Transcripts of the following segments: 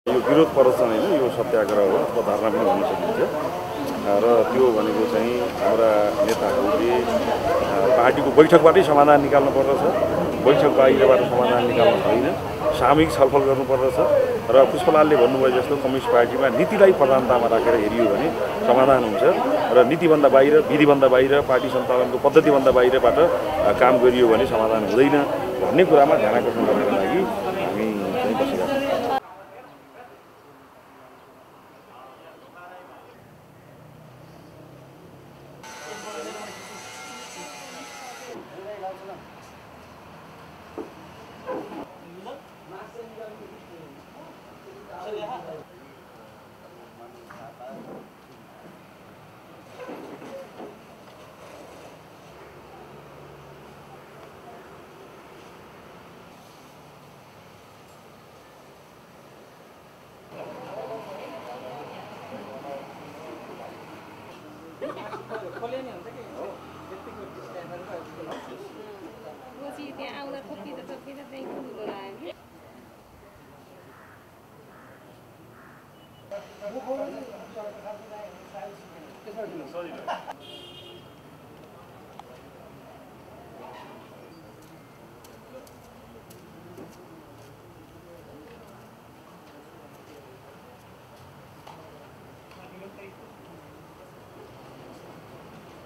यो विरोध प्रदर्शन होइन, यो सत्याग्रह हो अथवा धरना पनि भन्न सकिन्छ। र त्यो भनेको चाहिँ हाम्रा नेताहरूले पार्टीको बैठकबाटै समाधान निकाल्नु पर्दछ। बैठक बाहिरबाट समाधान निकाल्नु छैन, सामूहिक छलफल गर्नुपर्दछ। र पुष्पलालले भन्नुभयो जस्तो कम्युनिस्ट पार्टीमा नीतिलाई प्रधानतामा राखेर हेरियो भने समाधान हुन्छ र नीतिभन्दा बाहिर, विधिभन्दा बाहिर, पार्टी सञ्चालनको पद्धतिभन्दा बाहिरबाट काम गरियो भने समाधान हुँदैन भन्ने कुरामा ध्यानाकर्षण गर्नको लागि हामी चाहिँ बसेका छौँ।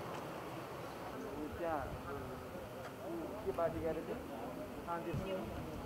के पार्टी गरेको